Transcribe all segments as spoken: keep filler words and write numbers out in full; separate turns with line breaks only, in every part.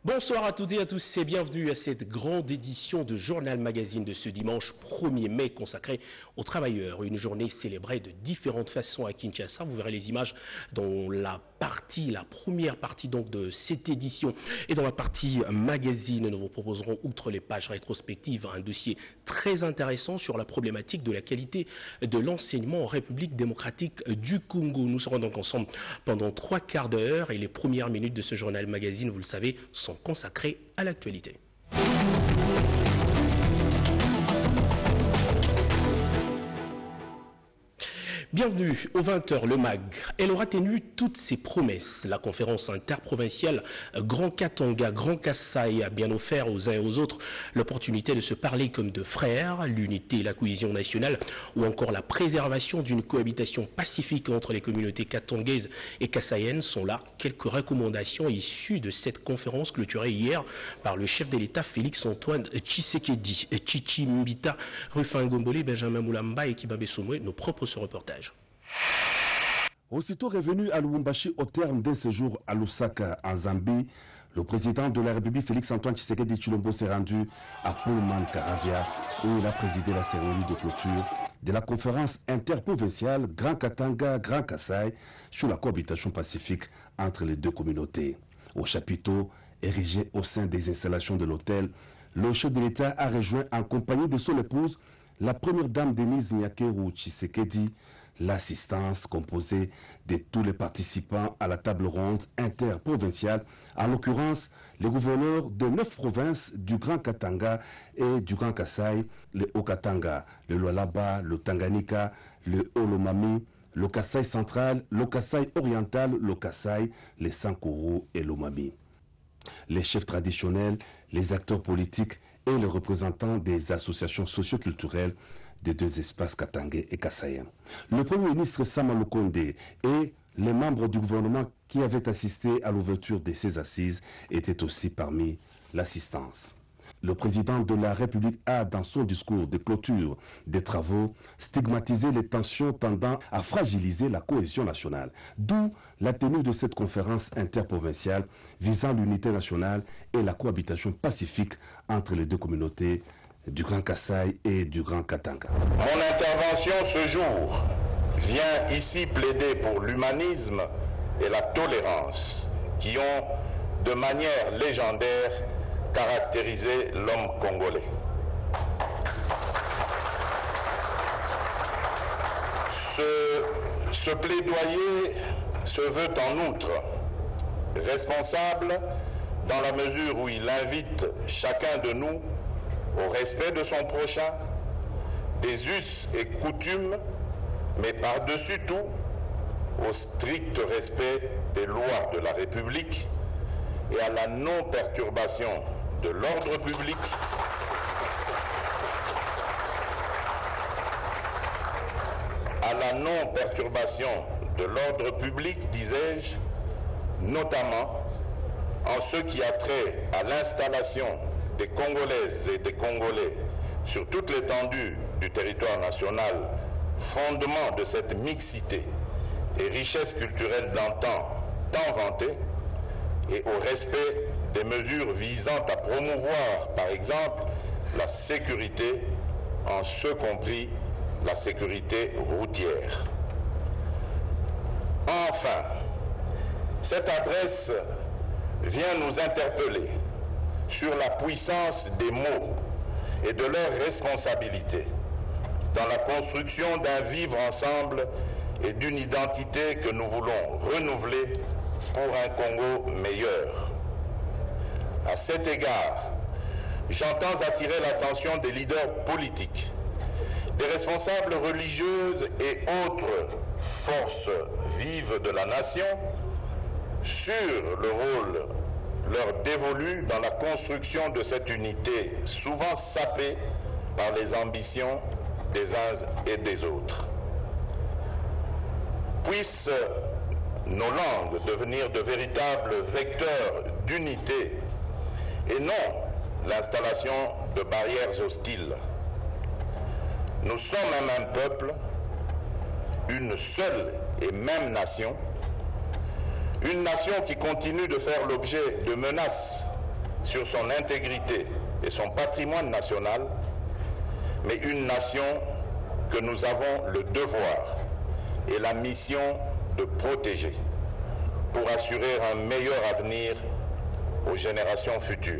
Bonsoir à toutes et à tous et bienvenue à cette grande édition de Journal Magazine de ce dimanche premier mai consacré aux travailleurs. Une journée célébrée de différentes façons à Kinshasa. Vous verrez les images dans la partie, la première partie donc de cette édition. Et dans la partie magazine, nous vous proposerons, outre les pages rétrospectives, un dossier très intéressant sur la problématique de la qualité de l'enseignement en République démocratique du Congo. Nous serons donc ensemble pendant trois quarts d'heure et les premières minutes de ce Journal Magazine, vous le savez, sont consacrés à l'actualité. Bienvenue au vingt heures, le M A G. Elle aura tenu toutes ses promesses. La conférence interprovinciale Grand Katanga, Grand Kasaï a bien offert aux uns et aux autres l'opportunité de se parler comme de frères, l'unité et la cohésion nationale, ou encore la préservation d'une cohabitation pacifique entre les communautés katangaises et kassaïennes sont là quelques recommandations issues de cette conférence clôturée hier par le chef de l'État Félix-Antoine Tshisekedi. Chichi Mbita, Rufin Gombole, Benjamin Moulamba et Kibambe Soumoué nous proposent ce reportage.
Aussitôt revenu à Lubumbashi au terme d'un séjour à Lusaka, en Zambie, le président de la République Félix-Antoine Tshisekedi Tshilombo s'est rendu à Pullman Karavia où il a présidé la cérémonie de clôture de la conférence interprovinciale Grand Katanga, Grand Kasaï sur la cohabitation pacifique entre les deux communautés. Au chapiteau érigé au sein des installations de l'hôtel, le chef de l'État a rejoint en compagnie de son épouse, la première dame Denise Nyakeru Tshisekedi, l'assistance composée de tous les participants à la table ronde interprovinciale, en l'occurrence les gouverneurs de neuf provinces du Grand Katanga et du Grand Kasaï, le Haut-Katanga, le Lualaba, le Tanganyika, le Haut-Lomami, le Kasaï central, le Kasaï oriental, le Kasaï, les Sankuru et l'Omami. Les chefs traditionnels, les acteurs politiques et les représentants des associations socioculturelles des deux espaces katangais et kassaïens. Le Premier ministre Sama Lukonde et les membres du gouvernement qui avaient assisté à l'ouverture de ces assises étaient aussi parmi l'assistance. Le président de la République a, dans son discours de clôture des travaux, stigmatisé les tensions tendant à fragiliser la cohésion nationale, d'où la tenue de cette conférence interprovinciale visant l'unité nationale et la cohabitation pacifique entre les deux communautés du Grand Kasaï et du Grand Katanga.
Mon intervention ce jour vient ici plaider pour l'humanisme et la tolérance qui ont, de manière légendaire, caractérisé l'homme congolais. Ce, ce plaidoyer se veut en outre responsable dans la mesure où il invite chacun de nous au respect de son prochain, des us et coutumes, mais par-dessus tout, au strict respect des lois de la République et à la non-perturbation de l'ordre public, à la non-perturbation de l'ordre public, disais-je, notamment en ce qui a trait à l'installation des Congolaises et des Congolais sur toute l'étendue du territoire national, fondement de cette mixité et richesse culturelle d'antan tant vantée, et au respect des mesures visant à promouvoir, par exemple, la sécurité, en ce compris la sécurité routière. Enfin, cette adresse vient nous interpeller sur la puissance des mots et de leur responsabilité dans la construction d'un vivre ensemble et d'une identité que nous voulons renouveler pour un Congo meilleur. À cet égard, j'entends attirer l'attention des leaders politiques, des responsables religieuses et autres forces vives de la nation sur le rôle leur dévolu dans la construction de cette unité souvent sapée par les ambitions des uns et des autres. Puissent nos langues devenir de véritables vecteurs d'unité et non l'installation de barrières hostiles. Nous sommes un même peuple, une seule et même nation, une nation qui continue de faire l'objet de menaces sur son intégrité et son patrimoine national, mais une nation que nous avons le devoir et la mission de protéger pour assurer un meilleur avenir aux générations futures.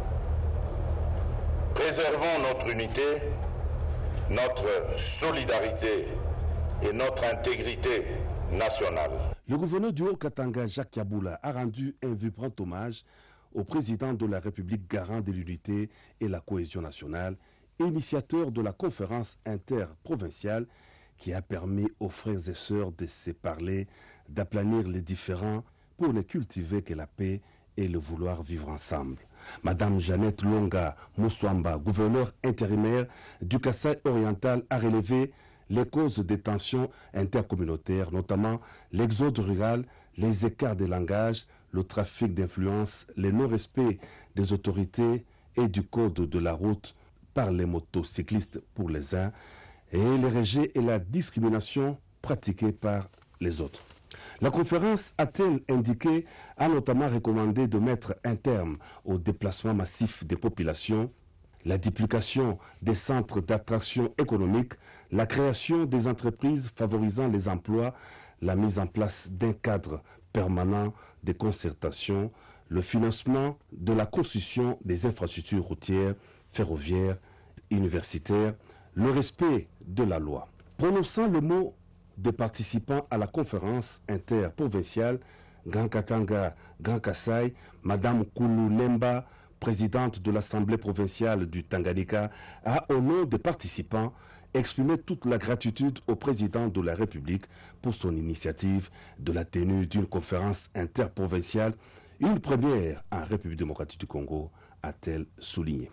Préservons notre unité, notre solidarité et notre intégrité nationale.
Le gouverneur du Haut-Katanga, Jacques Yaboula, a rendu un vibrant hommage au président de la République garant de l'unité et la cohésion nationale, initiateur de la conférence interprovinciale qui a permis aux frères et sœurs de se parler, d'aplanir les différends pour ne cultiver que la paix et le vouloir vivre ensemble. Madame Jeannette Longa Moussouamba, gouverneure intérimaire du Kasaï oriental, a relevé les causes des tensions intercommunautaires, notamment l'exode rural, les écarts de langage, le trafic d'influence, le non-respect des autorités et du code de la route par les motocyclistes pour les uns et les rejets et la discrimination pratiquée par les autres. La conférence, a-t-elle indiqué, a notamment recommandé de mettre un terme au déplacement massif des populations, la duplication des centres d'attraction économique, la création des entreprises favorisant les emplois, la mise en place d'un cadre permanent de concertation, le financement de la construction des infrastructures routières, ferroviaires, universitaires, le respect de la loi. Prononçant le mot des participants à la conférence interprovinciale, Grand Katanga, Grand Kasaï, Madame Koulou Lemba, présidente de l'Assemblée provinciale du Tanganyika, a, au nom des participants, exprimé toute la gratitude au président de la République pour son initiative de la tenue d'une conférence interprovinciale, une première en République démocratique du Congo, a-t-elle souligné.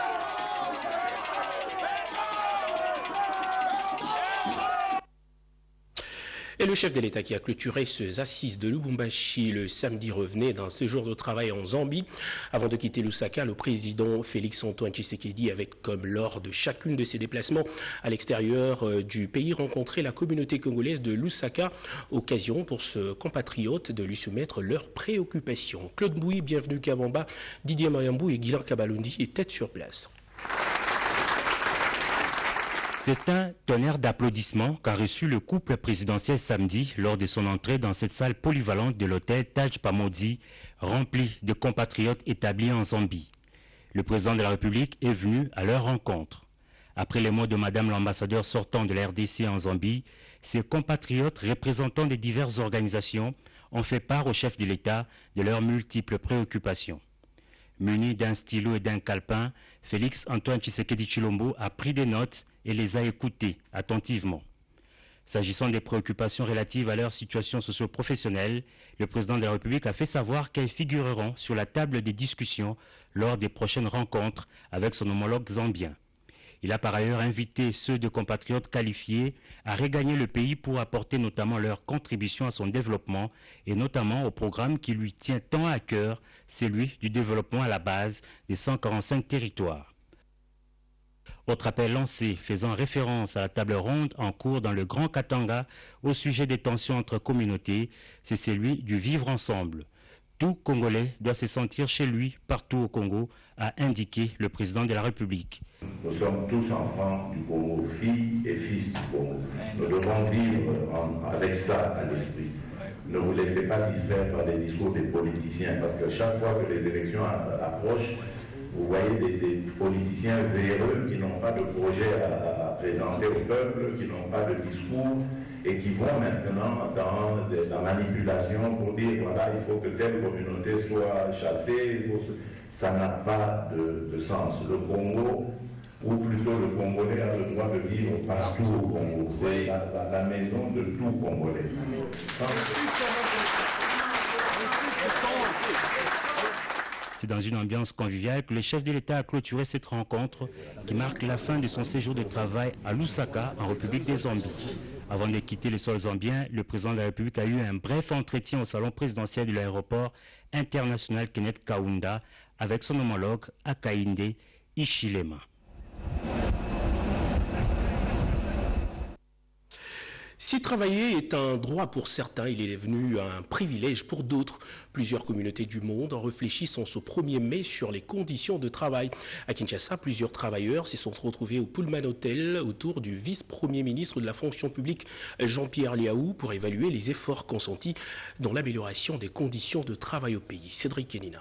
Et le chef de l'État qui a clôturé ces assises de Lubumbashi le samedi revenait d'un séjour de travail en Zambie. Avant de quitter Lusaka, le président Félix-Antoine Tshisekedi avait, comme lors de chacune de ses déplacements à l'extérieur du pays, rencontré la communauté congolaise de Lusaka, occasion pour ce compatriote de lui soumettre leurs préoccupations. Claude Mbouy, bienvenue Kabamba, Didier Mayambou et Guilain Kabalundi étaient sur place.
C'est un tonnerre d'applaudissements qu'a reçu le couple présidentiel samedi lors de son entrée dans cette salle polyvalente de l'hôtel Taj Pamodi, remplie de compatriotes établis en Zambie. Le président de la République est venu à leur rencontre. Après les mots de Madame l'ambassadeur sortant de la R D C en Zambie, ses compatriotes représentant des diverses organisations ont fait part au chef de l'État de leurs multiples préoccupations. Muni d'un stylo et d'un calepin, Félix-Antoine Tshisekedi Tshilombo a pris des notes et les a écoutés attentivement. S'agissant des préoccupations relatives à leur situation socio-professionnelle, le président de la République a fait savoir qu'elles figureront sur la table des discussions lors des prochaines rencontres avec son homologue zambien. Il a par ailleurs invité ceux de compatriotes qualifiés à regagner le pays pour apporter notamment leur contribution à son développement et notamment au programme qui lui tient tant à cœur, celui du développement à la base des cent quarante-cinq territoires. Autre appel lancé faisant référence à la table ronde en cours dans le Grand Katanga au sujet des tensions entre communautés, c'est celui du vivre ensemble. Tout Congolais doit se sentir chez lui partout au Congo, a indiqué le président de la République.
Nous sommes tous enfants du Congo, filles et fils du Congo. Nous devons vivre en, avec ça à l'esprit. Ne vous laissez pas distraire par les discours des politiciens, parce que chaque fois que les élections approchent, vous voyez des, des politiciens véreux qui n'ont pas de projet à, à présenter au peuple, qui n'ont pas de discours et qui vont maintenant dans de, la manipulation pour dire voilà, il faut que telle communauté soit chassée. Ça n'a pas de, de sens. Le Congo, ou plutôt le Congolais, a le droit de vivre partout au Congo. C'est la, la, la maison de tout Congolais.
C'est dans une ambiance conviviale que le chef de l'État a clôturé cette rencontre qui marque la fin de son séjour de travail à Lusaka, en République des Zambie. Avant de quitter le sol zambien, le président de la République a eu un bref entretien au salon présidentiel de l'aéroport international Kenneth Kaunda avec son homologue Hakainde Hichilema.
Si travailler est un droit pour certains, il est devenu un privilège pour d'autres. Plusieurs communautés du monde réfléchissent en ce premier mai sur les conditions de travail. À Kinshasa, plusieurs travailleurs se sont retrouvés au Pullman Hotel autour du vice-premier ministre de la fonction publique Jean-Pierre Liaou pour évaluer les efforts consentis dans l'amélioration des conditions de travail au pays. Cédric Kenina.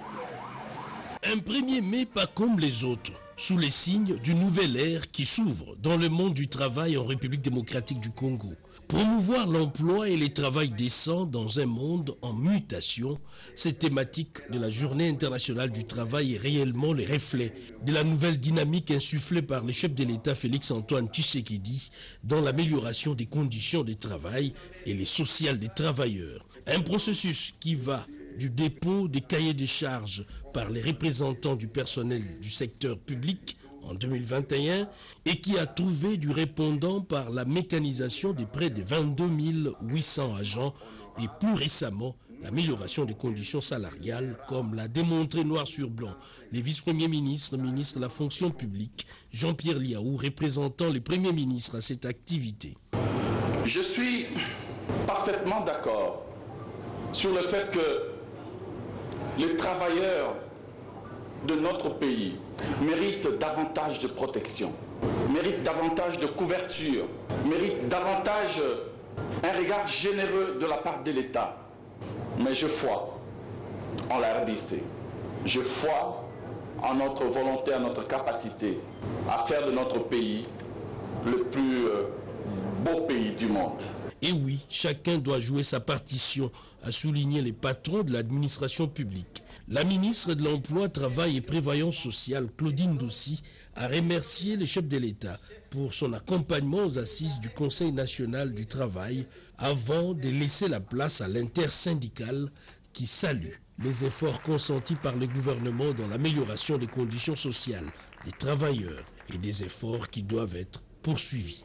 Un premier mai pas comme les autres, sous les signes d'une nouvelle ère qui s'ouvre dans le monde du travail en République démocratique du Congo. Promouvoir l'emploi et les travail décents dans un monde en mutation, cette thématique de la Journée internationale du travail est réellement le reflet de la nouvelle dynamique insufflée par le chef de l'État Félix-Antoine Tshisekedi dans l'amélioration des conditions de travail et les sociales des travailleurs. Un processus qui va du dépôt des cahiers de charges par les représentants du personnel du secteur public en deux mille vingt et un et qui a trouvé du répondant par la mécanisation de près de vingt-deux mille huit cents agents et plus récemment l'amélioration des conditions salariales comme l'a démontré noir sur blanc les vice-premiers ministres, ministres de la fonction publique, Jean-Pierre Liaou, représentant les premiers ministres à cette activité.
Je suis parfaitement d'accord sur le fait que les travailleurs de notre pays méritent davantage de protection, méritent davantage de couverture, méritent davantage un regard généreux de la part de l'État. Mais je foi en la R D C, je foi en notre volonté, en notre capacité à faire de notre pays le plus beau pays du monde.
Et oui, chacun doit jouer sa partition, a souligné les patrons de l'administration publique. La ministre de l'Emploi, Travail et Prévoyance sociale, Claudine Dossi, a remercié le chef de l'État pour son accompagnement aux assises du Conseil national du travail avant de laisser la place à l'intersyndicale qui salue les efforts consentis par le gouvernement dans l'amélioration des conditions sociales des travailleurs et des efforts qui doivent être poursuivis.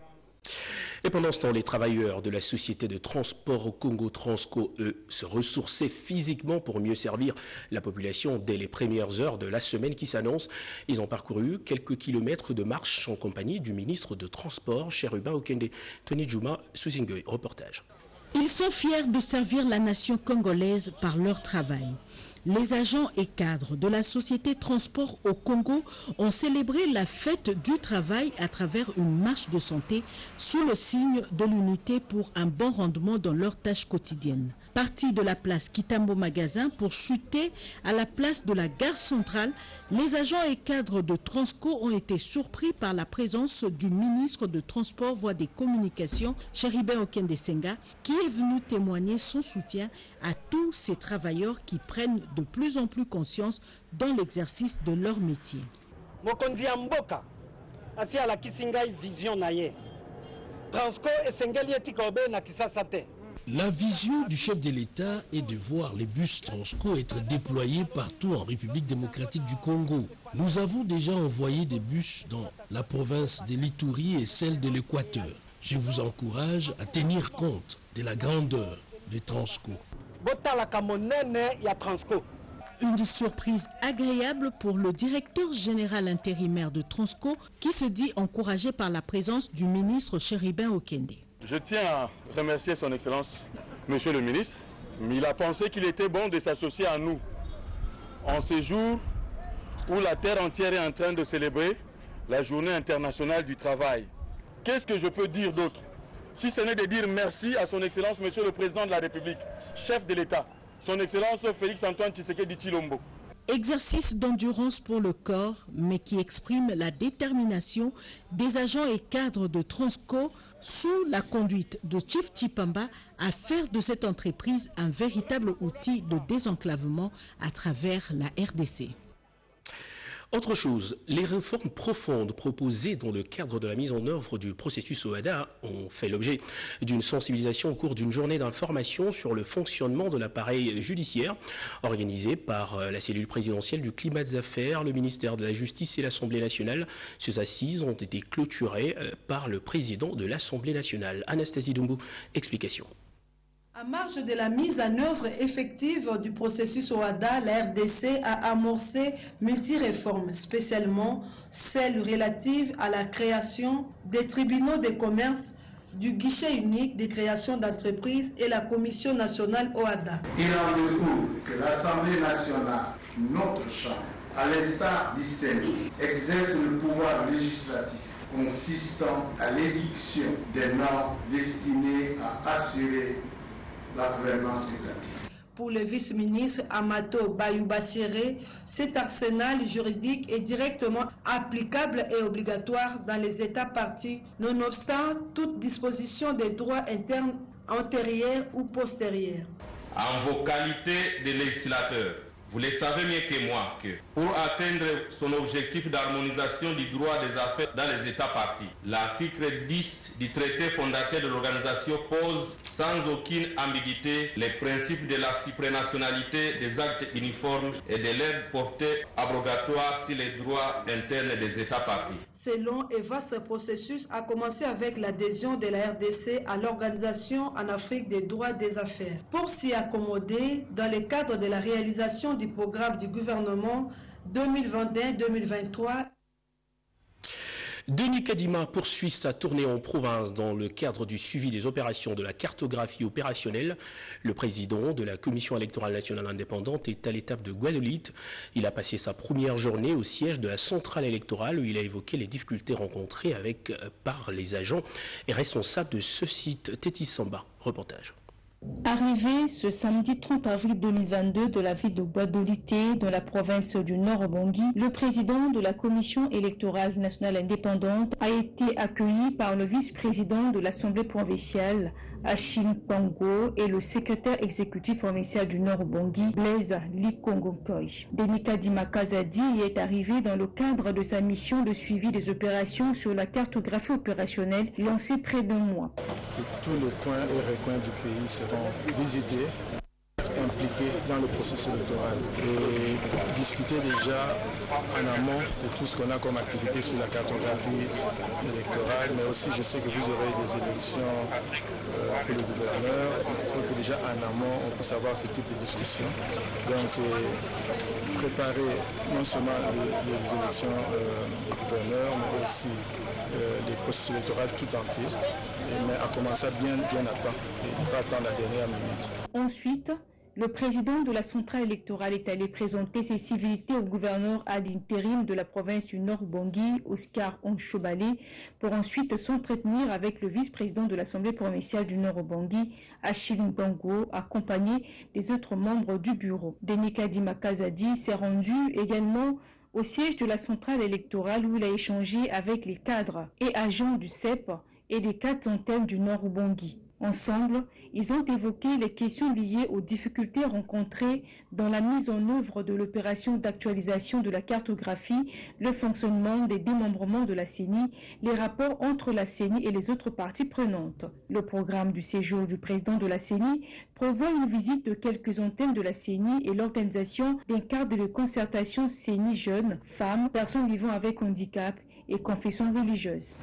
Et pendant ce temps, les travailleurs de la société de transport au Congo Transco, eux, se ressourçaient physiquement pour mieux servir la population dès les premières heures de la semaine qui s'annonce. Ils ont parcouru quelques kilomètres de marche en compagnie du ministre de Transport, Cherubin Okende. Tony Djouma, Souzingue, reportage.
Ils sont fiers de servir la nation congolaise par leur travail. Les agents et cadres de la société Transport au Congo ont célébré la fête du travail à travers une marche de santé sous le signe de l'unité pour un bon rendement dans leurs tâches quotidiennes. Partis de la place Kitambo Magasin pour chuter à la place de la gare centrale, les agents et cadres de Transco ont été surpris par la présence du ministre de Transport, Voies des Communications, Cherubin Okende Senga, qui est venu témoigner son soutien à tous ces travailleurs qui prennent de plus en plus conscience dans l'exercice de leur métier.
Mokonzi Mboka, asi ala kisingai vision naye. Transco esengeli etikobe na kisasate.
La vision du chef de l'État est de voir les bus Transco être déployés partout en République démocratique du Congo. Nous avons déjà envoyé des bus dans la province de l'Ituri et celle de l'Équateur. Je vous encourage à tenir compte de la grandeur de Transco.
Une surprise agréable pour le directeur général intérimaire de Transco qui se dit encouragé par la présence du ministre Cherubin Okende.
Je tiens à remercier son Excellence, Monsieur le ministre. Il a pensé qu'il était bon de s'associer à nous en ces jours où la terre entière est en train de célébrer la Journée internationale du travail. Qu'est-ce que je peux dire d'autre, si ce n'est de dire merci à son Excellence, Monsieur le Président de la République, chef de l'État, son Excellence Félix-Antoine Tshisekedi Tshilombo.
Exercice d'endurance pour le corps, mais qui exprime la détermination des agents et cadres de Transco sous la conduite de Chief Chipamba à faire de cette entreprise un véritable outil de désenclavement à travers la R D C.
Autre chose, les réformes profondes proposées dans le cadre de la mise en œuvre du processus O A D A ont fait l'objet d'une sensibilisation au cours d'une journée d'information sur le fonctionnement de l'appareil judiciaire organisée par la cellule présidentielle du climat des affaires, le ministère de la Justice et l'Assemblée nationale. Ces assises ont été clôturées par le président de l'Assemblée nationale. Anastasie Doumbou, explication.
À marge de la mise en œuvre effective du processus O A D A, la R D C a amorcé multi-réformes, spécialement celles relatives à la création des tribunaux de commerce du guichet unique de création d'entreprises et la Commission nationale O A D A.
Il en découle que l'Assemblée nationale, notre chambre, à l'instar du Sénat, exerce le pouvoir législatif consistant à l'édiction des normes destinées à assurer la gouvernance étatique.
Pour le vice-ministre Amato Bayoubassiré, cet arsenal juridique est directement applicable et obligatoire dans les États partis, nonobstant toute disposition des droits internes antérieurs ou postérieurs.
En vos qualités de législateur, vous le savez mieux que moi que pour atteindre son objectif d'harmonisation du droit des affaires dans les États partis, l'article dix du traité fondateur de l'organisation pose sans aucune ambiguïté les principes de la suprénationalité des actes uniformes et de leur portée abrogatoire sur les droits internes des États partis.
Ce long et vaste processus a commencé avec l'adhésion de la R D C à l'Organisation en Afrique des droits des affaires. Pour s'y accommoder, dans le cadre de la réalisation du programme du gouvernement deux mille vingt et un deux mille vingt-trois,
Denis Kadima poursuit sa tournée en province dans le cadre du suivi des opérations de la cartographie opérationnelle. Le président de la Commission électorale nationale indépendante est à l'étape de Guadeloupe. Il a passé sa première journée au siège de la centrale électorale où il a évoqué les difficultés rencontrées avec, par les agents et responsables de ce site. Tétis Samba, reportage.
Arrivé ce samedi trente avril deux mille vingt-deux de la ville de Bois-Dolité, dans la province du Nord-Bangui, le président de la Commission électorale nationale indépendante a été accueilli par le vice-président de l'Assemblée provinciale, Achille Pango, et le secrétaire exécutif provincial du Nord-Bangui, Blaise Likongokoy. Denis Kadima Kazadi est arrivé dans le cadre de sa mission de suivi des opérations sur la cartographie opérationnelle lancée près d'un mois.
Et tous les coins et recoins du pays seront visités, impliqués dans le processus électoral et discuter déjà en amont de tout ce qu'on a comme activité sur la cartographie électorale, mais aussi je sais que vous aurez des élections euh, pour le gouverneur. Il faut que déjà en amont on puisse avoir ce type de discussion. Donc c'est préparer non seulement les, les élections euh, des gouverneurs, mais aussi euh, les processus électoraux tout entier, mais à commencer bien, bien à temps et ne pas attendre la dernière minute.
Ensuite, le président de la centrale électorale est allé présenter ses civilités au gouverneur à l'intérim de la province du Nord-Bangui, Oscar Onchobalé, pour ensuite s'entretenir avec le vice-président de l'Assemblée provinciale du Nord-Bangui, Achille Mbango, accompagné des autres membres du bureau. Denis Kadima Kazadi s'est rendu également au siège de la centrale électorale où il a échangé avec les cadres et agents du C E P et des quatre antennes du Nord-Bangui. Ensemble, ils ont évoqué les questions liées aux difficultés rencontrées dans la mise en œuvre de l'opération d'actualisation de la cartographie, le fonctionnement des démembrements de la C E N I, les rapports entre la C E N I et les autres parties prenantes. Le programme du séjour du président de la C E N I prévoit une visite de quelques antennes de la C E N I et l'organisation d'un cadre de concertation C E N I jeunes, femmes, personnes vivant avec handicap et confessions religieuses.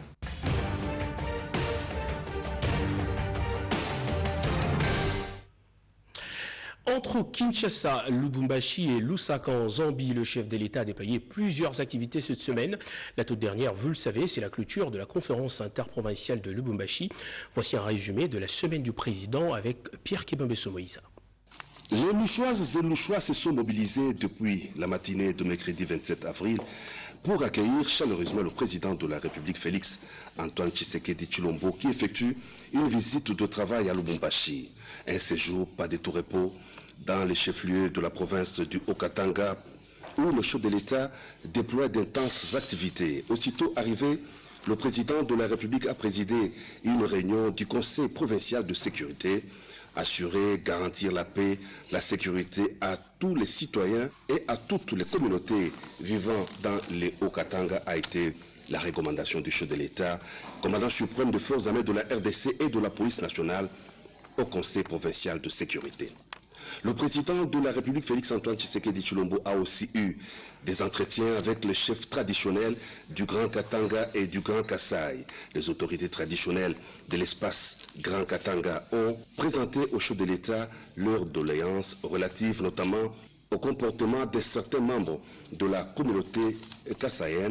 Entre Kinshasa, Lubumbashi et Lusaka en Zambie, le chef de l'État a déployé plusieurs activités cette semaine. La toute dernière, vous le savez, c'est la clôture de la conférence interprovinciale de Lubumbashi. Voici un résumé de la semaine du président avec Pierre Kibambeso Moïsa.
Les Louchoises et Louchois se sont mobilisés depuis la matinée de mercredi vingt-sept avril pour accueillir chaleureusement le président de la République, Félix Antoine Tshisekedi Tshilombo, qui effectue une visite de travail à Lubumbashi. Un séjour pas de tout repos dans les chefs-lieux de la province du Haut-Katanga, où le chef de l'État déploie d'intenses activités. Aussitôt arrivé, le président de la République a présidé une réunion du Conseil provincial de sécurité, assurer, garantir la paix, la sécurité à tous les citoyens et à toutes les communautés vivant dans les Haut-Katanga a été la recommandation du chef de l'État, commandant suprême des forces armées de la R D C et de la police nationale au Conseil provincial de sécurité. Le président de la République, Félix Antoine Tshisekedi Tshilombo, a aussi eu des entretiens avec les chefs traditionnels du Grand Katanga et du Grand Kasaï. Les autorités traditionnelles de l'espace Grand Katanga ont présenté au chef de l'État leurs doléances relatives notamment au comportement de certains membres de la communauté kassaïenne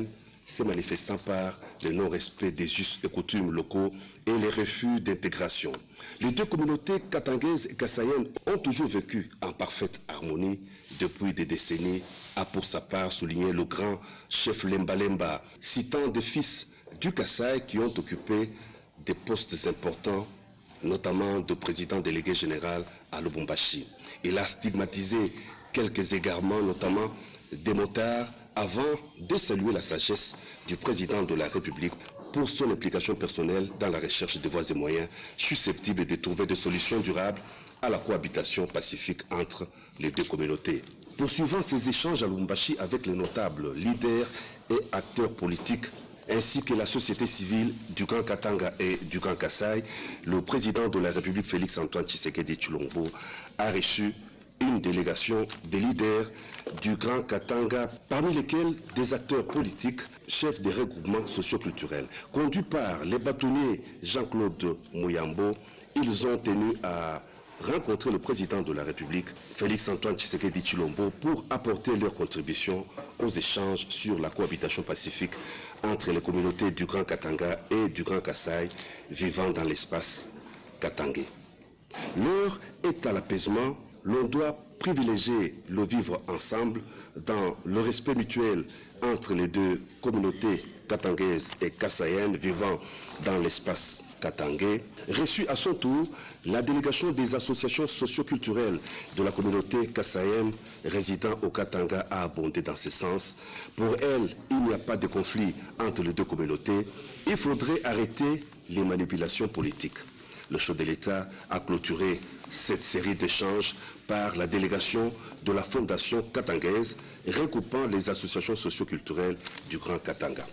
se manifestant par le non-respect des us et coutumes locaux et les refus d'intégration. Les deux communautés katangaises et kassayennes ont toujours vécu en parfaite harmonie depuis des décennies, a pour sa part souligné le grand chef Lemba Lemba, citant des fils du Kassai qui ont occupé des postes importants, notamment de président délégué général à Lubumbashi. Il a stigmatisé quelques égarements, notamment des motards, avant de saluer la sagesse du président de la République pour son implication personnelle dans la recherche de voies et moyens susceptibles de trouver des solutions durables à la cohabitation pacifique entre les deux communautés. Poursuivant ces échanges à Lubumbashi avec les notables, leaders et acteurs politiques, ainsi que la société civile du Grand Katanga et du Grand Kassai, le président de la République Félix Antoine Tshisekedi Tshilombo a reçu une délégation des leaders du Grand Katanga, parmi lesquels des acteurs politiques, chefs des regroupements socioculturels. Conduits par les bâtonniers Jean-Claude Mouyambo, ils ont tenu à rencontrer le président de la République, Félix Antoine Tshisekedi Tshilombo, pour apporter leur contribution aux échanges sur la cohabitation pacifique entre les communautés du Grand Katanga et du Grand Kassai vivant dans l'espace katangais. L'heure est à l'apaisement. L'on doit privilégier le vivre ensemble dans le respect mutuel entre les deux communautés katangaises et kassayennes vivant dans l'espace katangais. Reçue à son tour, la délégation des associations socioculturelles de la communauté kassayenne résidant au Katanga a abondé dans ce sens. Pour elle, il n'y a pas de conflit entre les deux communautés. Il faudrait arrêter les manipulations politiques. Le chef de l'État a clôturé cette série d'échanges par la délégation de la Fondation katangaise regroupant les associations socioculturelles du Grand Katanga.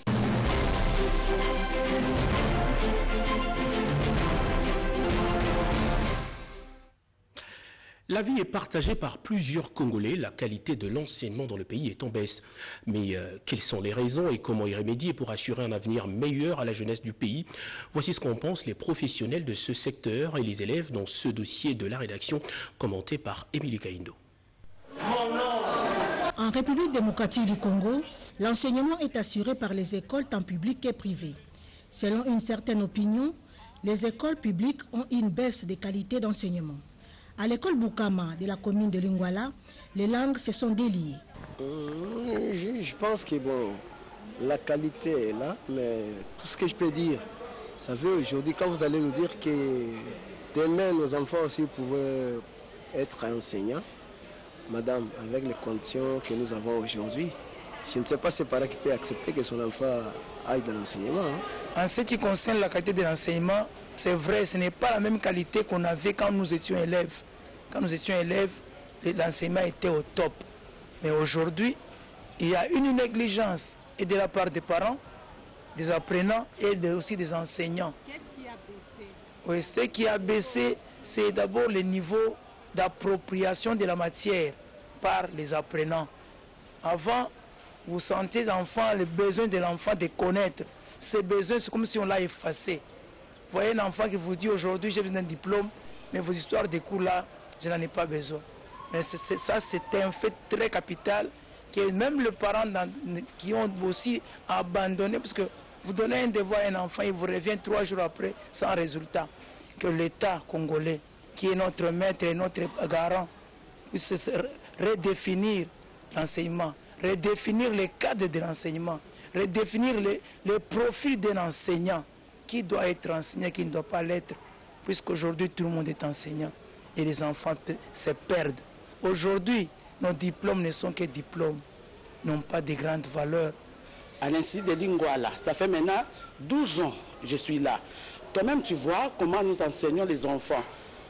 La vie est partagée par plusieurs Congolais. La qualité de l'enseignement dans le pays est en baisse. Mais euh, quelles sont les raisons et comment y remédier pour assurer un avenir meilleur à la jeunesse du pays? Voici ce qu'en pensent les professionnels de ce secteur et les élèves dans ce dossier de la rédaction commenté par Émilie Kaindo.
En République démocratique du Congo, l'enseignement est assuré par les écoles tant publiques que privées. Selon une certaine opinion, les écoles publiques ont une baisse de qualité d'enseignement. À l'école Boukama de la commune de Lingwala, les langues se sont déliées.
Euh, je, je pense que bon, la qualité est là, mais tout ce que je peux dire, ça veut aujourd'hui, quand vous allez nous dire que demain nos enfants aussi pouvaient être enseignants, madame, avec les conditions que nous avons aujourd'hui, je ne sais pas si parents qui peut accepter que son enfant aille dans l'enseignement. Hein.
En ce qui concerne la qualité de l'enseignement, c'est vrai, ce n'est pas la même qualité qu'on avait quand nous étions élèves. Quand nous étions élèves, l'enseignement était au top. Mais aujourd'hui, il y a une négligence et de la part des parents, des apprenants et aussi des enseignants.
Qu'est-ce qui a baissé?
Oui, ce qui a baissé, c'est d'abord le niveau d'appropriation de la matière par les apprenants. Avant, vous sentez l'enfant, le besoin de l'enfant de connaître. Ces besoins, c'est comme si on l'a effacé. Vous voyez un enfant qui vous dit aujourd'hui j'ai besoin d'un diplôme, mais vos histoires de cours là, je n'en ai pas besoin. Mais c'est, c'est, ça c'est un fait très capital que même les parents dans, qui ont aussi abandonné, parce que vous donnez un devoir à un enfant, il vous revient trois jours après sans résultat. Que l'État congolais, qui est notre maître et notre garant, puisse redéfinir l'enseignement, redéfinir les cadres de l'enseignement, redéfinir les, les profils d'un enseignant. Qui doit être enseigné, qui ne doit pas l'être, puisqu'aujourd'hui tout le monde est enseignant et les enfants se perdent. Aujourd'hui, nos diplômes ne sont que diplômes, n'ont pas de grande valeur.
À l'Institut de Lingwala, ça fait maintenant douze ans que je suis là. Toi-même, tu vois comment nous enseignons les enfants.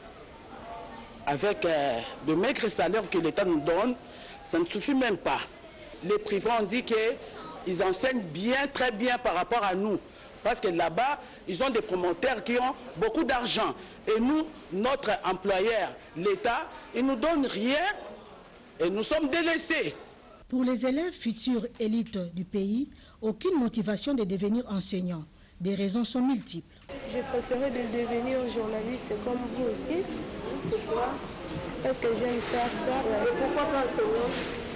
Avec euh, de maigres salaires que l'État nous donne, ça ne suffit même pas. Les privés ont dit qu'ils enseignent bien, très bien par rapport à nous. Parce que là-bas, ils ont des promoteurs qui ont beaucoup d'argent. Et nous, notre employeur, l'État, il ne nous donne rien et nous sommes délaissés.
Pour les élèves futurs élites du pays, aucune motivation de devenir enseignant. Des raisons sont multiples.
Je préférais de devenir journaliste comme vous aussi. Pourquoi? Parce que j'aime faire ça. Et pourquoi pas enseignant?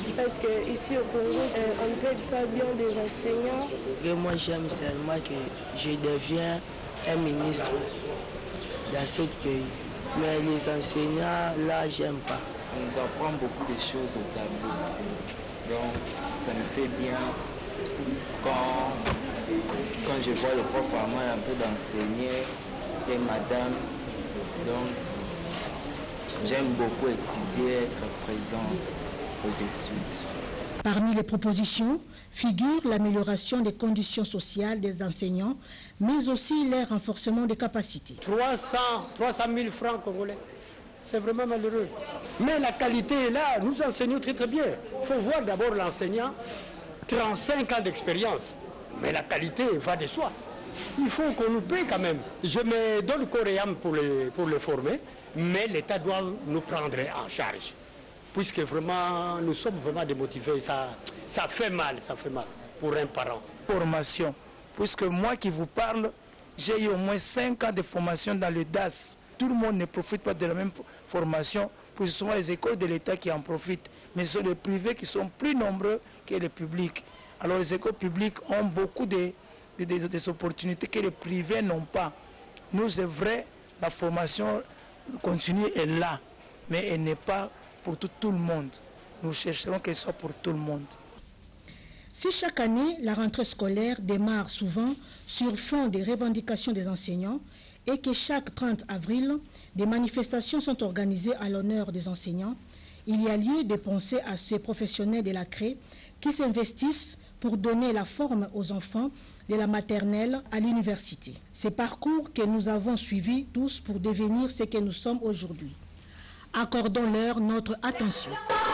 Parce qu'ici au Congo, on ne paye pas bien des enseignants.
Et moi, j'aime seulement que je deviens un ministre dans ce pays. Mais les enseignants, là, j'aime pas.
On nous apprend beaucoup de choses au tableau. Donc, ça me fait bien quand, quand je vois le prof Armand un peu d'enseigner et madame. Donc, j'aime beaucoup étudier, être présent aux études.
Parmi les propositions figure l'amélioration des conditions sociales des enseignants, mais aussi leur renforcement des capacités.
trois cents mille francs congolais, c'est vraiment malheureux. Mais la qualité est là, nous enseignons très très bien. Il faut voir d'abord l'enseignant, trente-cinq ans d'expérience, mais la qualité va de soi. Il faut qu'on nous paie quand même. Je me donne corps et âme pour les, pour les former, mais l'État doit nous prendre en charge. Puisque vraiment, nous sommes vraiment démotivés, ça, ça fait mal, ça fait mal pour un parent.
Formation, puisque moi qui vous parle, j'ai eu au moins cinq ans de formation dans le D A S. Tout le monde ne profite pas de la même formation, puisque ce sont les écoles de l'État qui en profitent, mais ce sont les privés qui sont plus nombreux que les publics. Alors les écoles publiques ont beaucoup de, de, de, de opportunités que les privés n'ont pas. Nous, c'est vrai, la formation continue est là, mais elle n'est pas pour tout, tout le monde. Nous chercherons qu'elle soit pour tout le monde.
Si chaque année, la rentrée scolaire démarre souvent sur fond des revendications des enseignants et que chaque trente avril, des manifestations sont organisées à l'honneur des enseignants, il y a lieu de penser à ces professionnels de la C R E qui s'investissent pour donner la forme aux enfants de la maternelle à l'université. Ces parcours que nous avons suivis tous pour devenir ce que nous sommes aujourd'hui. Accordons-leur notre attention.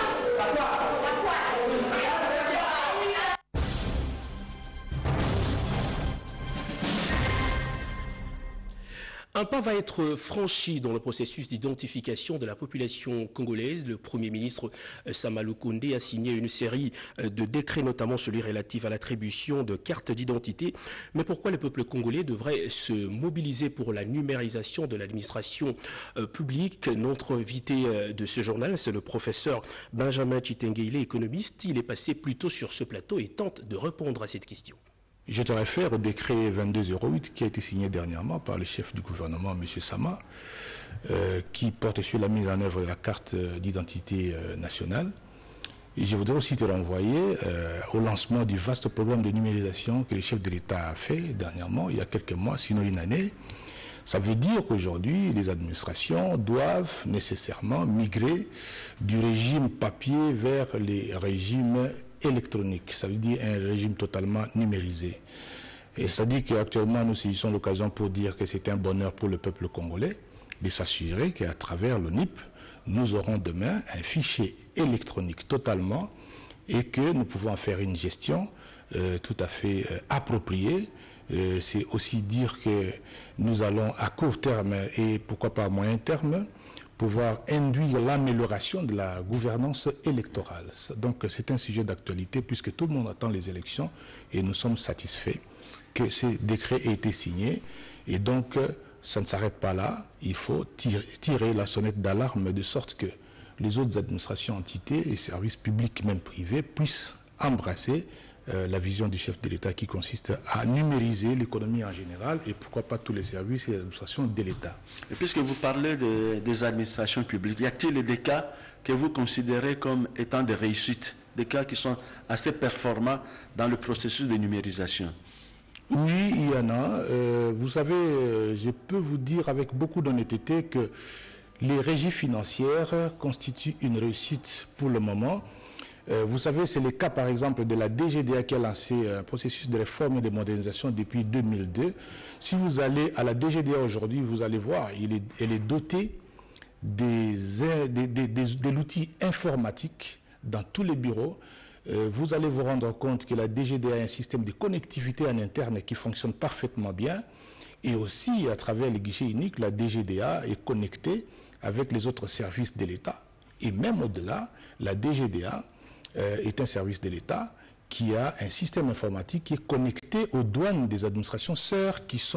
Un pas va être franchi dans le processus d'identification de la population congolaise. Le Premier ministre Sama Lukonde a signé une série de décrets, notamment celui relatif à l'attribution de cartes d'identité. Mais pourquoi le peuple congolais devrait se mobiliser pour la numérisation de l'administration publique? Notre invité de ce journal, c'est le professeur Benjamin Chitengeile, économiste. Il est passé plus tôt sur ce plateau et tente de répondre à cette question.
Je te réfère au décret vingt-deux zéro huit qui a été signé dernièrement par le chef du gouvernement, M. Sama, euh, qui porte sur la mise en œuvre de la carte d'identité euh, nationale. Et je voudrais aussi te renvoyer euh, au lancement du vaste programme de numérisation que le chef de l'État a fait dernièrement, il y a quelques mois, sinon une année. Ça veut dire qu'aujourd'hui, les administrations doivent nécessairement migrer du régime papier vers les régimes électronique, ça veut dire un régime totalement numérisé. Et ça dit qu'actuellement nous saisissons l'occasion pour dire que c'est un bonheur pour le peuple congolais de s'assurer qu'à travers l'O N I P, nous aurons demain un fichier électronique totalement et que nous pouvons en faire une gestion euh, tout à fait euh, appropriée. Euh, c'est aussi dire que nous allons à court terme et pourquoi pas à moyen terme pouvoir induire l'amélioration de la gouvernance électorale. Donc c'est un sujet d'actualité puisque tout le monde attend les élections et nous sommes satisfaits que ces décrets aient été signés. Et donc ça ne s'arrête pas là, il faut tirer, tirer la sonnette d'alarme de sorte que les autres administrations, entités et services publics, même privés, puissent embrasser Euh, la vision du chef de l'État qui consiste à numériser l'économie en général et pourquoi pas tous les services et les administrations de l'État.
Et puisque vous parlez de, des administrations publiques, y a-t-il des cas que vous considérez comme étant des réussites, des cas qui sont assez performants dans le processus de numérisation?
Oui, il y en a. Euh, vous savez, euh, je peux vous dire avec beaucoup d'honnêteté que les régies financières constituent une réussite pour le moment. Euh, vous savez, c'est le cas par exemple de la D G D A qui a lancé un processus de réforme et de modernisation depuis deux mille deux. Si vous allez à la D G D A aujourd'hui, vous allez voir, il est, elle est dotée des, des, des, des, de l'outil informatique dans tous les bureaux. Euh, vous allez vous rendre compte que la D G D A a un système de connectivité en interne qui fonctionne parfaitement bien. Et aussi, à travers les guichets uniques, la D G D A est connectée avec les autres services de l'État. Et même au-delà, la D G D A Euh, est un service de l'État qui a un système informatique qui est connecté aux douanes des administrations sœurs qui sont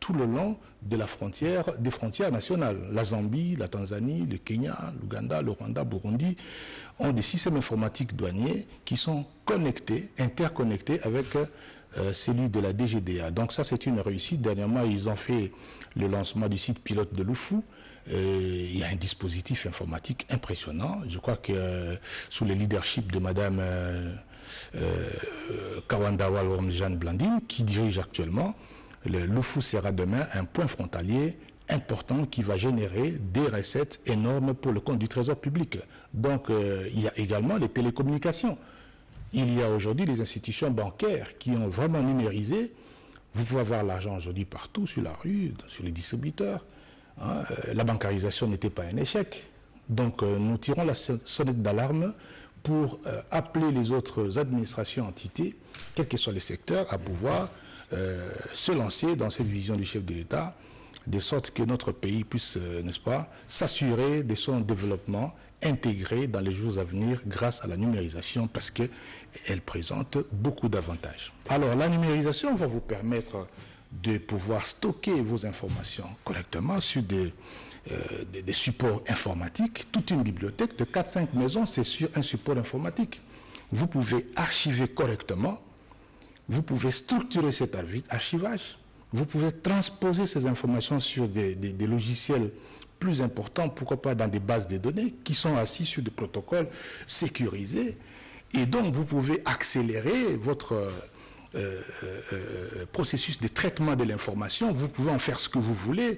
tout le long de la frontière, des frontières nationales. La Zambie, la Tanzanie, le Kenya, l'Ouganda, le Rwanda, Burundi ont des systèmes informatiques douaniers qui sont connectés, interconnectés avec euh, celui de la D G D A. Donc ça, c'est une réussite. Dernièrement, ils ont fait le lancement du site pilote de Lufu. Euh, il y a un dispositif informatique impressionnant. Je crois que euh, sous le leadership de Madame euh, euh, Kawandawa Jeanne Blandine, qui dirige actuellement, le Lufu sera demain un point frontalier important qui va générer des recettes énormes pour le compte du Trésor public. Donc euh, il y a également les télécommunications. Il y a aujourd'hui des institutions bancaires qui ont vraiment numérisé. Vous pouvez avoir l'argent aujourd'hui partout, sur la rue, sur les distributeurs. Hein, la bancarisation n'était pas un échec. Donc euh, nous tirons la sonnette d'alarme pour euh, appeler les autres administrations, entités, quels que soient les secteurs, à pouvoir euh, se lancer dans cette vision du chef de l'État, de sorte que notre pays puisse, euh, n'est-ce pas, s'assurer de son développement intégré dans les jours à venir grâce à la numérisation, parce qu'elle présente beaucoup d'avantages. Alors la numérisation va vous permettre de pouvoir stocker vos informations correctement sur des, euh, des, des supports informatiques. Toute une bibliothèque de quatre cinq maisons, c'est sur un support informatique. Vous pouvez archiver correctement, vous pouvez structurer cet archivage, vous pouvez transposer ces informations sur des, des, des logiciels plus importants, pourquoi pas dans des bases de données qui sont assis sur des protocoles sécurisés. Et donc vous pouvez accélérer votre Euh, euh, processus de traitement de l'information. Vous pouvez en faire ce que vous voulez.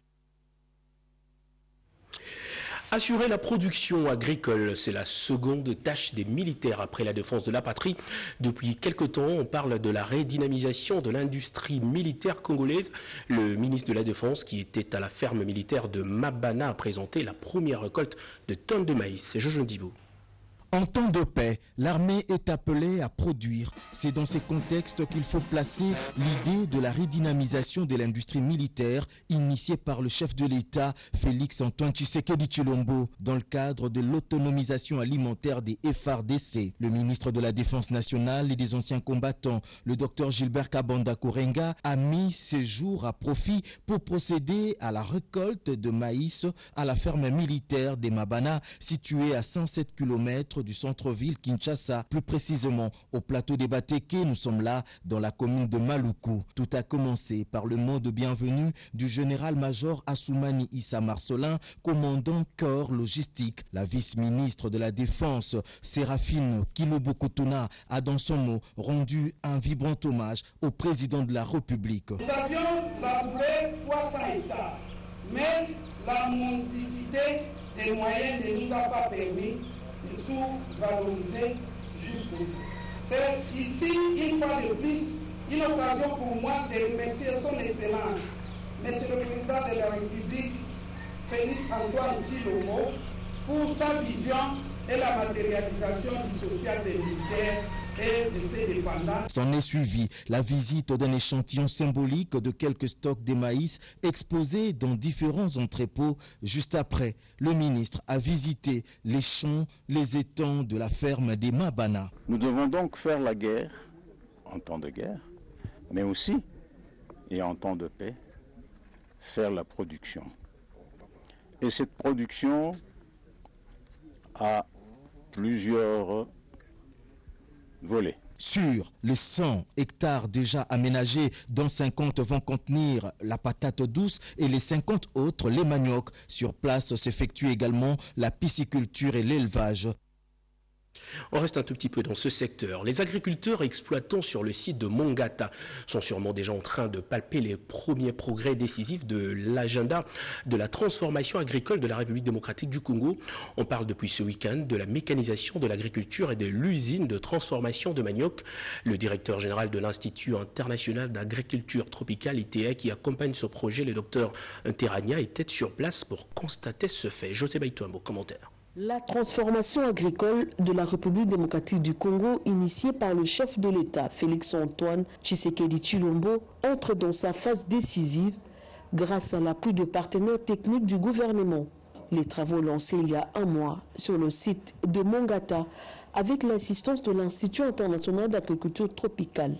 Assurer la production agricole, c'est la seconde tâche des militaires après la défense de la patrie. Depuis quelque temps, on parle de la redynamisation de l'industrie militaire congolaise. Le ministre de la Défense, qui était à la ferme militaire de Mabana, a présenté la première récolte de tonnes de maïs. C'est Jojo Ndibo.
En temps de paix, l'armée est appelée à produire. C'est dans ces contextes qu'il faut placer l'idée de la redynamisation de l'industrie militaire initiée par le chef de l'État, Félix Antoine Tshisekedi Tshilombo, dans le cadre de l'autonomisation alimentaire des F A R D C. Le ministre de la Défense nationale et des anciens combattants, le docteur Gilbert Kabanda Kourenga, a mis ses jours à profit pour procéder à la récolte de maïs à la ferme militaire des Mabana, située à cent sept kilomètres du centre-ville Kinshasa, plus précisément au plateau des Bateke. Nous sommes là dans la commune de Maluku. Tout a commencé par le mot de bienvenue du général-major Assoumani Issa Marcelin, commandant corps logistique. La vice-ministre de la Défense, Séraphine Kilobokotuna, a dans son mot rendu un vibrant hommage au président de la République.
Nous avions labouré trois cents hectares, mais la mendicité des moyens ne nous a pas permis de tout valoriser jusqu'au bout. C'est ici, une fois de plus, une occasion pour moi de remercier son Excellence, Monsieur le Président de la République, Félix Antoine Tshilombo, pour sa vision et la matérialisation du social des militaires et de ses dépendants.
S'en est suivi la visite d'un échantillon symbolique de quelques stocks de maïs exposés dans différents entrepôts. Juste après, le ministre a visité les champs, les étangs de la ferme des Mabana.
Nous devons donc faire la guerre en temps de guerre, mais aussi, et en temps de paix, faire la production. Et cette production a plusieurs volets.
Sur les cent hectares déjà aménagés, dont cinquante vont contenir la patate douce et les cinquante autres les maniocs. Sur place s'effectue également la pisciculture et l'élevage.
On reste un tout petit peu dans ce secteur. Les agriculteurs exploitants sur le site de Mongata sont sûrement déjà en train de palper les premiers progrès décisifs de l'agenda de la transformation agricole de la République démocratique du Congo. On parle depuis ce week-end de la mécanisation de l'agriculture et de l'usine de transformation de manioc. Le directeur général de l'Institut international d'agriculture tropicale, I T A, qui accompagne ce projet, le docteur Interania, était sur place pour constater ce fait. José Baïtou, un commentaire.
La transformation agricole de la République démocratique du Congo, initiée par le chef de l'État, Félix Antoine Tshisekedi Tshilombo, entre dans sa phase décisive grâce à l'appui de partenaires techniques du gouvernement. Les travaux lancés il y a un mois sur le site de Mongata, avec l'assistance de l'Institut international d'agriculture tropicale,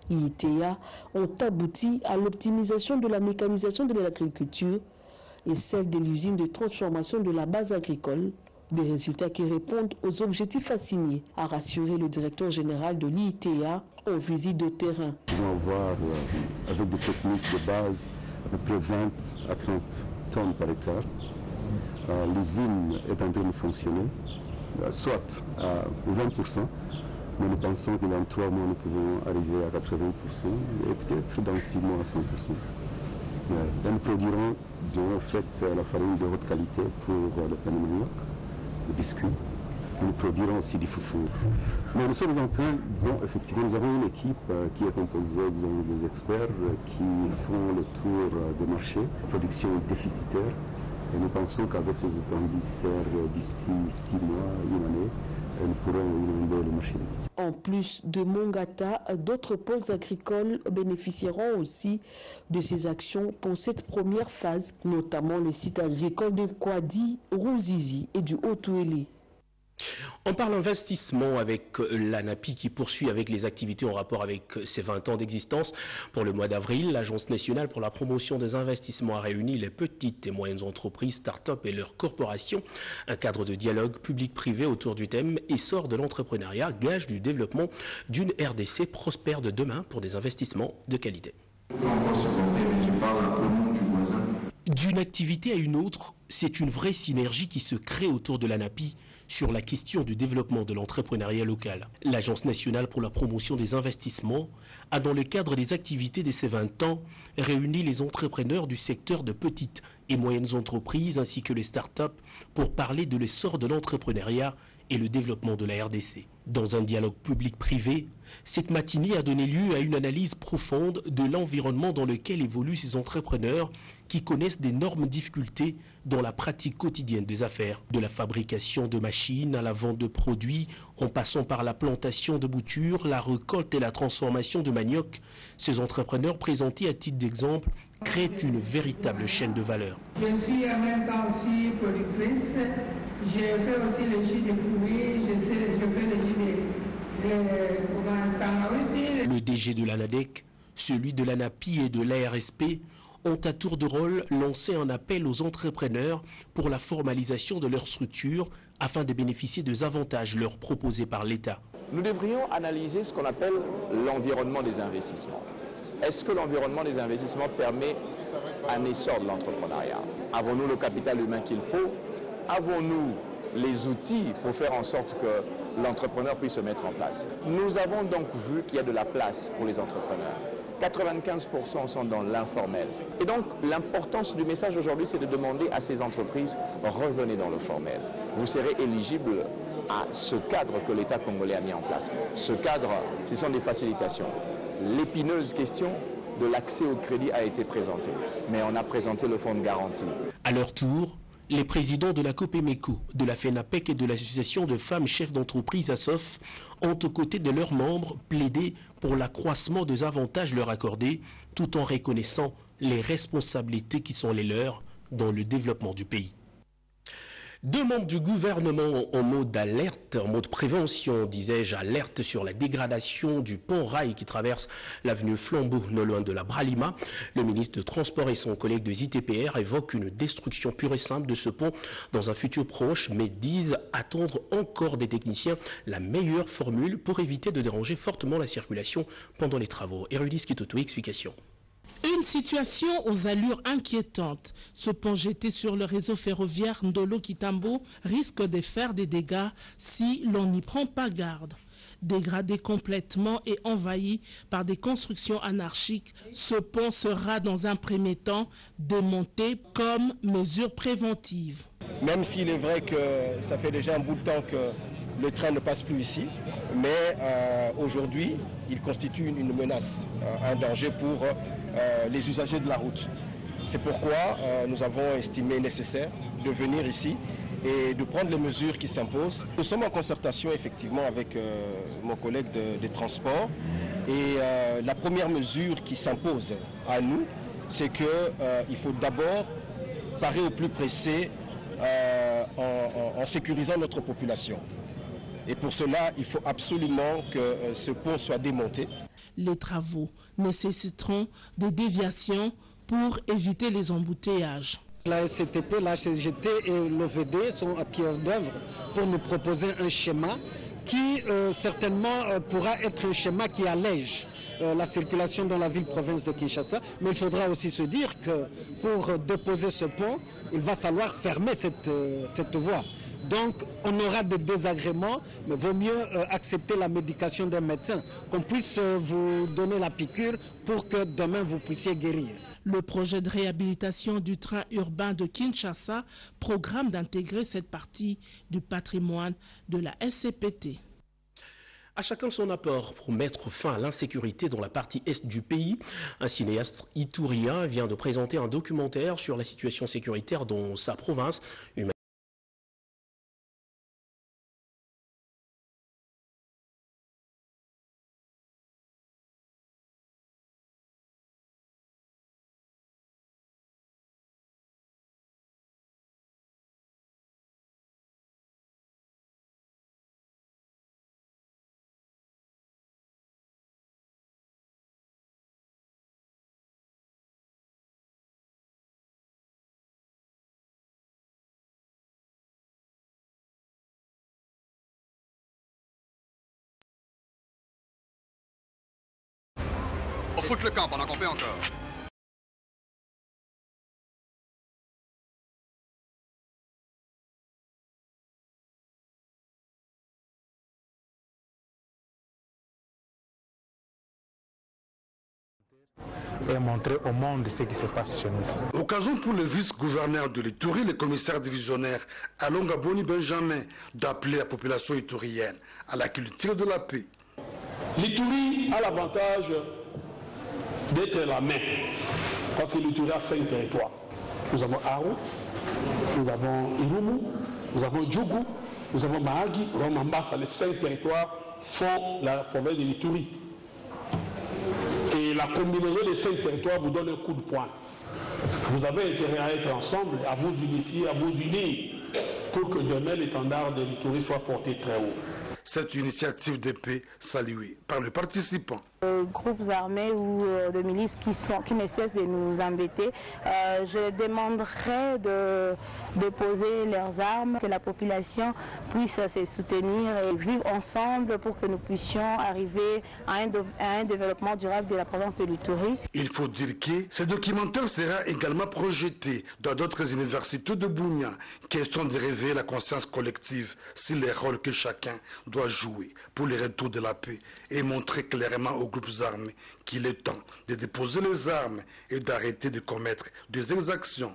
I T A ont abouti à l'optimisation de la mécanisation de l'agriculture et celle de l'usine de transformation de la base agricole, des résultats qui répondent aux objectifs assignés, a rassuré le directeur général de l'I T A en visite de terrain.
Nous allons avoir, euh, avec des techniques de base, à peu près vingt à trente tonnes par hectare. Euh, L'usine est en train de fonctionner, euh, soit à vingt pour cent, mais nous pensons que dans trois mois, nous pouvons arriver à quatre-vingts pour cent et peut-être dans six mois à cent pour cent. Euh, nous produirons, disons, en fait, la farine de haute qualité pour euh, le pain de manioc, le biscuit. Nous produirons aussi du foufou. Mais nous sommes en train, disons, effectivement, nous avons une équipe euh, qui est composée, disons, des experts euh, qui font le tour euh, des marchés, production déficitaire. Et nous pensons qu'avec ces étendues de terre, euh, d'ici six mois, une année, euh, nous pourrons inonder le marché.
En plus de Mongata, d'autres pôles agricoles bénéficieront aussi de ces actions pour cette première phase, notamment le site agricole de Kwadi, Rouzizi et du Haut-Touélé.
On parle investissement avec l'ANAPI qui poursuit avec les activités en rapport avec ses vingt ans d'existence. Pour le mois d'avril, l'Agence nationale pour la promotion des investissements a réuni les petites et moyennes entreprises, start-up et leurs corporations. Un cadre de dialogue public-privé autour du thème essor de l'entrepreneuriat, gage du développement d'une R D C prospère de demain pour des investissements de qualité. D'une activité à une autre, c'est une vraie synergie qui se crée autour de l'ANAPI sur la question du développement de l'entrepreneuriat local. L'Agence nationale pour la promotion des investissements a, dans le cadre des activités de ces vingt ans, réuni les entrepreneurs du secteur de petites et moyennes entreprises ainsi que les start-up pour parler de l'essor de l'entrepreneuriat et le développement de la R D C. Dans un dialogue public-privé, cette matinée a donné lieu à une analyse profonde de l'environnement dans lequel évoluent ces entrepreneurs qui connaissent d'énormes difficultés dans la pratique quotidienne des affaires. De la fabrication de machines à la vente de produits, en passant par la plantation de boutures, la récolte et la transformation de manioc, ces entrepreneurs présentés à titre d'exemple créent une véritable chaîne de valeur.
Je suis en même temps aussi productrice. Je fais aussi le jus de fruits, je, sais, je fais le jus de, de tamarin aussi.
Le D G de l'ANADEC, celui de l'ANAPI et de l'A R S P ont à tour de rôle lancé un appel aux entrepreneurs pour la formalisation de leur structure afin de bénéficier des avantages leur proposés par l'État.
Nous devrions analyser ce qu'on appelle l'environnement des investissements. Est-ce que l'environnement des investissements permet un essor de l'entrepreneuriat? Avons-nous le capital humain qu'il faut? Avons-nous les outils pour faire en sorte que l'entrepreneur puisse se mettre en place? Nous avons donc vu qu'il y a de la place pour les entrepreneurs. quatre-vingt-quinze pour cent sont dans l'informel. Et donc, l'importance du message aujourd'hui, c'est de demander à ces entreprises, revenez dans le formel. Vous serez éligible à ce cadre que l'État congolais a mis en place. Ce cadre, ce sont des facilitations. L'épineuse question de l'accès au crédit a été présentée, mais on a présenté le fonds de garantie.
À leur tour, les présidents de la COPEMECO, de la FENAPEC et de l'association de femmes chefs d'entreprise ASOF ont, aux côtés de leurs membres, plaidé pour l'accroissement des avantages leur accordés, tout en reconnaissant les responsabilités qui sont les leurs dans le développement du pays. Deux membres du gouvernement en mode alerte, en mode prévention, disais-je, alerte sur la dégradation du pont-rail qui traverse l'avenue Flambeau, non loin de la Bralima. Le ministre de Transport et son collègue de I T P R évoquent une destruction pure et simple de ce pont dans un futur proche, mais disent attendre encore des techniciens la meilleure formule pour éviter de déranger fortement la circulation pendant les travaux. Érudis Kitoto, explication.
Une situation aux allures inquiétantes. Ce pont jeté sur le réseau ferroviaire Ndolo-Kitambo risque de faire des dégâts si l'on n'y prend pas garde. Dégradé complètement et envahi par des constructions anarchiques, ce pont sera dans un premier temps démonté comme mesure préventive.
Même s'il est vrai que ça fait déjà un bout de temps que le train ne passe plus ici, mais euh, aujourd'hui, il constitue une, une menace, euh, un danger pour euh, les usagers de la route. C'est pourquoi euh, nous avons estimé nécessaire de venir ici et de prendre les mesures qui s'imposent. Nous sommes en concertation effectivement avec euh, mon collègue de, de transport et euh, la première mesure qui s'impose à nous, c'est qu'il euh, faut d'abord parer au plus pressé euh, en, en, en sécurisant notre population. Et pour cela, il faut absolument que ce pont soit démonté.
Les travaux nécessiteront des déviations pour éviter les embouteillages.
La S C T P, la H S G T et l'O V D sont à pied d'œuvre pour nous proposer un schéma qui euh, certainement euh, pourra être un schéma qui allège euh, la circulation dans la ville-province de Kinshasa. Mais il faudra aussi se dire que pour déposer ce pont, il va falloir fermer cette, euh, cette voie. Donc on aura des désagréments, mais vaut mieux euh, accepter la médication d'un médecin, qu'on puisse euh, vous donner la piqûre pour que demain vous puissiez guérir.
Le projet de réhabilitation du train urbain de Kinshasa programme d'intégrer cette partie du patrimoine de la S C P T.
À chacun son apport pour mettre fin à l'insécurité dans la partie est du pays. Un cinéaste itourien vient de présenter un documentaire sur la situation sécuritaire dans sa province. Une
On fout le camp pendant qu'on peut encore.
Et montrer au monde ce qui se passe chez nous.
Occasion pour le vice-gouverneur de l'Itourie, le commissaire divisionnaire Alonga Boni Benjamin, d'appeler la population itourienne à la culture de la paix.
L'Itourie a l'avantage d'être la main, parce que l'Itourie a cinq territoires. Nous avons Aro, nous avons Irumu, nous avons Djougou, nous avons Mahagi, nous avons Mambasa. Les cinq territoires font la province de l'Itourie. Et la combinaison des cinq territoires vous donne un coup de poing. Vous avez intérêt à être ensemble, à vous unifier, à vous unir, pour que demain l'étendard de l'Itourie soit porté très haut.
Cette initiative de paix saluée par les participants.
Euh, groupes armés ou euh, de milices qui, sont, qui ne cessent de nous embêter, euh, je demanderai de, de poser leurs armes, que la population puisse se soutenir et vivre ensemble pour que nous puissions arriver à un, de, à un développement durable de la province de l'Itourie.
Il faut dire que ce documentaire sera également projeté dans d'autres universités de Bunia, question de réveiller la conscience collective sur les rôles que chacun doit jouer pour le retour de la paix et montrer clairement aux groupes armés qu'il est temps de déposer les armes et d'arrêter de commettre des exactions.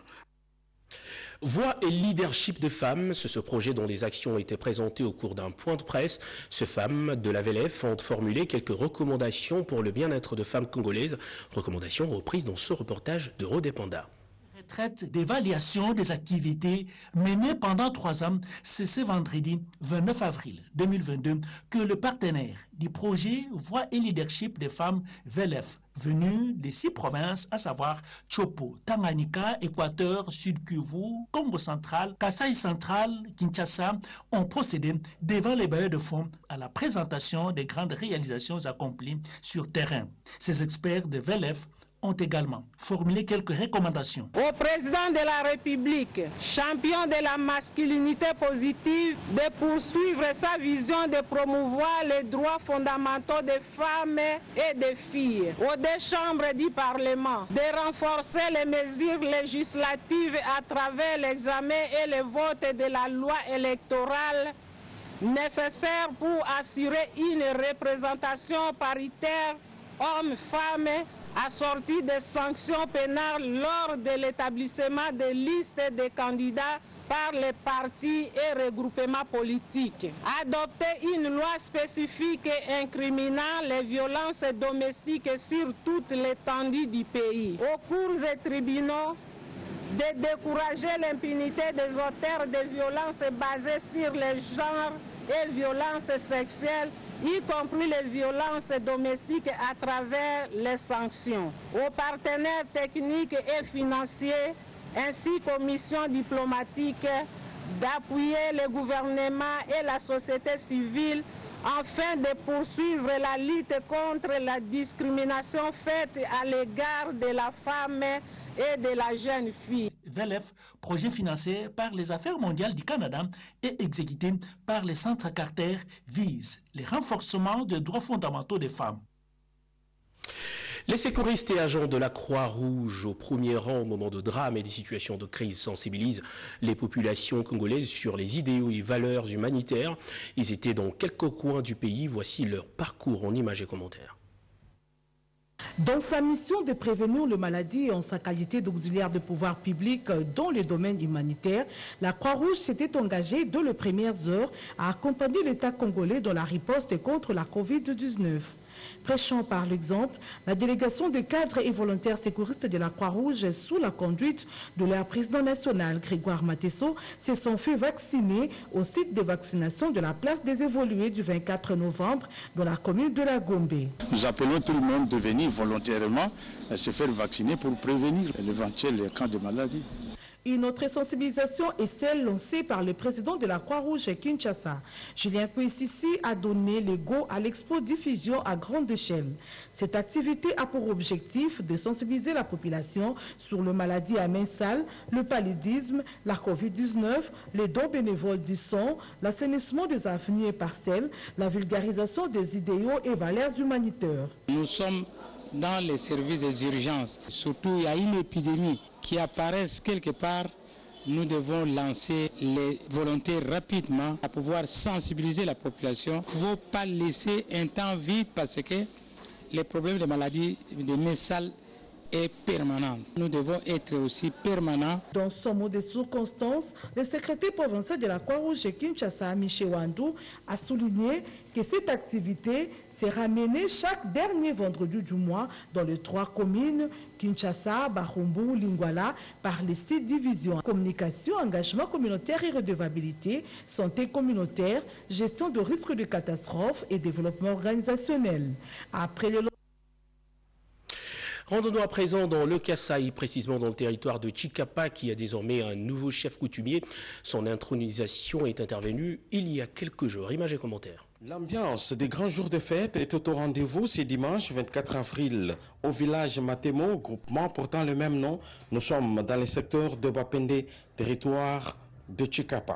Voix et leadership de femmes, c'est ce projet dont les actions ont été présentées au cours d'un point de presse. Ces femmes de la V L F ont formulé quelques recommandations pour le bien-être de femmes congolaises, recommandations reprises dans ce reportage de Rodépanda.
Traite d'évaluation des activités menées pendant trois ans, c'est ce vendredi vingt-neuf avril deux mille vingt-deux que le partenaire du projet Voix et Leadership des femmes V L F, venu des six provinces, à savoir Chopo, Tanganyika, Équateur, Sud Kivu, Congo central, Kasaï central, Kinshasa, ont procédé devant les bailleurs de fonds à la présentation des grandes réalisations accomplies sur terrain. Ces experts de V L F ont également formulé quelques recommandations.
Au président de la République, champion de la masculinité positive, de poursuivre sa vision de promouvoir les droits fondamentaux des femmes et des filles. Aux deux chambres du Parlement, de renforcer les mesures législatives à travers l'examen et le vote de la loi électorale nécessaire pour assurer une représentation paritaire hommes-femmes assortie de sanctions pénales lors de l'établissement des listes de candidats par les partis et regroupements politiques. Adopter une loi spécifique incriminant les violences domestiques sur toute l'étendue du pays. Aux cours et tribunaux, de décourager l'impunité des auteurs de violences basées sur le genre et violences sexuelles, y compris les violences domestiques à travers les sanctions. Aux partenaires techniques et financiers ainsi qu'aux missions diplomatiques, d'appuyer le gouvernement et la société civile afin de poursuivre la lutte contre la discrimination faite à l'égard de la femme et de la jeune fille.
V L F, projet financé par les Affaires mondiales du Canada et exécuté par les centres Carter, vise le renforcement des droits fondamentaux des femmes.
Les sécuristes et agents de la Croix-Rouge au premier rang au moment de drame et des situations de crise sensibilisent les populations congolaises sur les idéaux et valeurs humanitaires. Ils étaient dans quelques coins du pays. Voici leur parcours en images et commentaires.
Dans sa mission de prévenir les maladies et en sa qualité d'auxiliaire de pouvoir public dans le domaine humanitaire, la Croix-Rouge s'était engagée dès les premières heures à accompagner l'État congolais dans la riposte contre la covid dix-neuf. Prêchant par l'exemple, la délégation de cadres et volontaires sécuristes de la Croix-Rouge, sous la conduite de leur président national, Grégoire Matesso, se sont fait vacciner au site de vaccination de la place des évolués du vingt-quatre novembre dans la commune de la Gombe.
Nous appelons tout le monde de venir volontairement se faire vacciner pour prévenir l'éventuel cas de maladie.
Une autre sensibilisation est celle lancée par le président de la Croix-Rouge Kinshasa. Julien Pouississi a donné le go à l'expo diffusion à grande échelle. Cette activité a pour objectif de sensibiliser la population sur les maladies à main sale, le paludisme, la covid dix-neuf, les dons bénévoles du sang, l'assainissement des avenirs et parcelles, la vulgarisation des idéaux et valeurs humanitaires.
Nous sommes dans les services des urgences, surtout il y a une épidémie qui apparaissent quelque part, nous devons lancer les volontaires rapidement à pouvoir sensibiliser la population. Il ne faut pas laisser un temps vide parce que les problèmes de maladies de main sale est permanent. Nous devons être aussi permanents.
Dans son mot de circonstance, le secrétaire provincial de la Croix-Rouge Kinshasa, Michel Wandou, a souligné que cette activité sera menée chaque dernier vendredi du mois dans les trois communes Kinshasa, Barumbu, Lingwala, par les six divisions communication, engagement communautaire et redevabilité, santé communautaire, gestion de risques de catastrophe et développement organisationnel. Après le
Rendons-nous à présent dans le Kasaï, précisément dans le territoire de Chikapa, qui a désormais un nouveau chef coutumier. Son intronisation est intervenue il y a quelques jours. Images et commentaires.
L'ambiance des grands jours de fête est au rendez-vous ce dimanche vingt-quatre avril au village Matemo, groupement portant le même nom. Nous sommes dans le secteur de Bapende, territoire de Chikapa.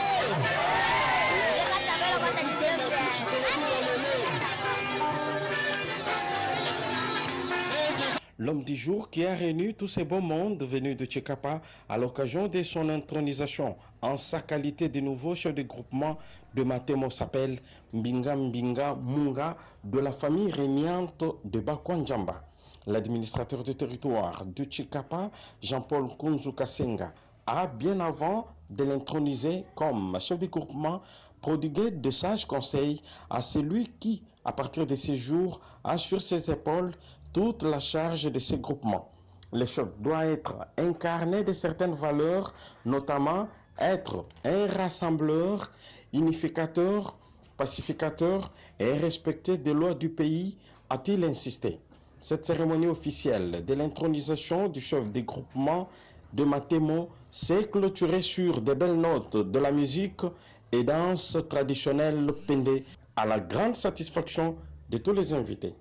L'homme du jour qui a réuni tous ces beaux mondes venus de Chikapa à l'occasion de son intronisation en sa qualité de nouveau chef de groupement de Matemo s'appelle Mbinga Mbinga Munga de la famille régnante de Bakwanjamba. L'administrateur du territoire de Chikapa, Jean-Paul Kunzu Kasenga, a bien avant de l'introniser comme chef de groupement prodigué de sages conseils à celui qui, à partir de ces jours, a sur ses épaules toute la charge de ces groupements. Le chef doit être incarné de certaines valeurs, notamment être un rassembleur, unificateur, pacificateur et respecter des lois du pays, a-t-il insisté. Cette cérémonie officielle de l'intronisation du chef des groupements de Matemo s'est clôturée sur de belles notes de la musique et danse traditionnelle Pende, à la grande satisfaction de tous les invités.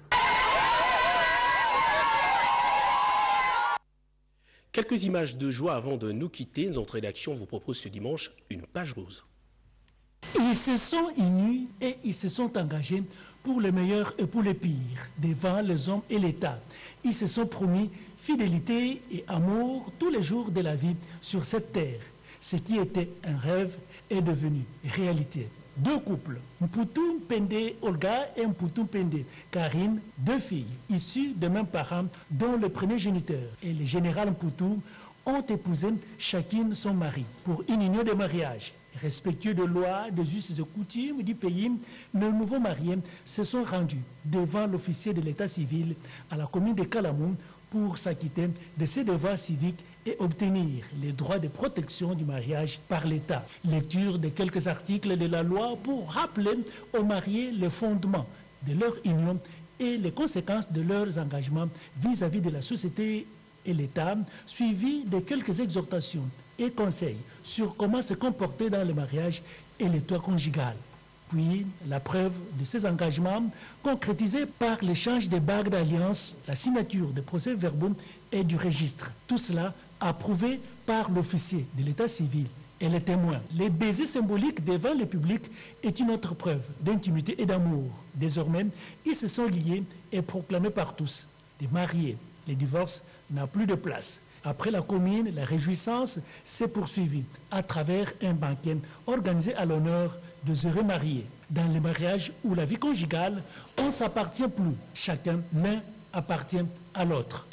Quelques images de joie avant de nous quitter. Notre rédaction vous propose ce dimanche une page rose.
Ils se sont unis et ils se sont engagés pour le meilleur et pour le pire, devant les hommes et l'État. Ils se sont promis fidélité et amour tous les jours de la vie sur cette terre. Ce qui était un rêve est devenu réalité. Deux couples, Mpoutou Pende Olga et Mpoutou Pende Karine, deux filles issues des mêmes parents, dont le premier géniteur et le général Mpoutou ont épousé chacune son mari pour une union de mariage. Respectueux de lois, des us et coutumes du pays, les nouveaux mariés se sont rendus devant l'officier de l'état civil à la commune de Kalamou pour s'acquitter de ses devoirs civiques et obtenir les droits de protection du mariage par l'État. Lecture de quelques articles de la loi pour rappeler aux mariés les fondements de leur union et les conséquences de leurs engagements vis-à-vis de la société et l'État, suivi de quelques exhortations et conseils sur comment se comporter dans le mariage et le toit conjugal. Puis la preuve de ces engagements concrétisés par l'échange des bagues d'alliance, la signature des procès-verbaux et du registre. Tout cela approuvé par l'officier de l'état civil et les témoins. Les baisers symboliques devant le public est une autre preuve d'intimité et d'amour. Désormais, ils se sont liés et proclamés par tous. Des mariés, le divorce n'a plus de place. Après la commune, la réjouissance s'est poursuivie à travers un banquet organisé à l'honneur de heureux mariés. Dans les mariages où la vie conjugale, on ne s'appartient plus. Chacun, l'un appartient à l'autre.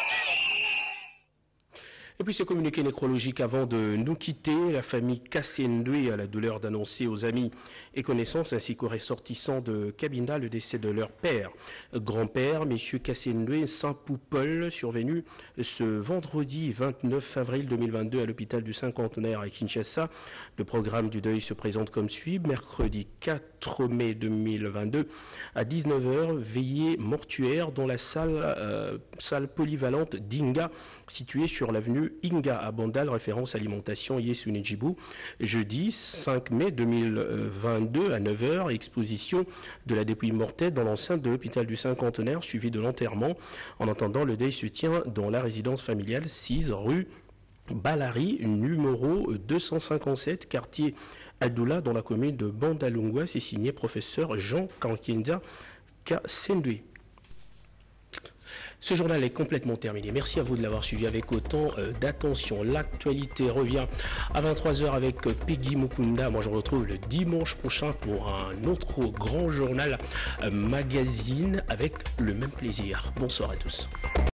Et puis ce communiqué nécrologique avant de nous quitter, la famille Kassendwe a la douleur d'annoncer aux amis et connaissances ainsi qu'aux ressortissants de Cabinda le décès de leur père. Grand-père, messieurs Kassendwe Saint-Poupol, survenu ce vendredi vingt-neuf avril deux mille vingt-deux à l'hôpital du Cinquantenaire à Kinshasa. Le programme du deuil se présente comme suit. Mercredi quatre mai deux mille vingt-deux à dix-neuf heures, veillée mortuaire dans la salle, euh, salle polyvalente d'Inga, située sur l'avenue Inga à Bandal, référence alimentation Yesunejibou. Jeudi cinq mai deux mille vingt-deux à neuf heures, exposition de la dépouille mortelle dans l'enceinte de l'hôpital du Cinquantenaire, suivi de l'enterrement. En attendant, le deuil se tient dans la résidence familiale six rue Balari, numéro deux cent cinquante-sept, quartier Adoula, dans la commune de Bandalungwa. C'est signé professeur Jean Kankienda Kassendwe. Ce journal est complètement terminé. Merci à vous de l'avoir suivi avec autant euh, d'attention. L'actualité revient à vingt-trois heures avec euh, Peggy Mukunda. Moi, je vous retrouve le dimanche prochain pour un autre grand journal euh, magazine avec le même plaisir. Bonsoir à tous.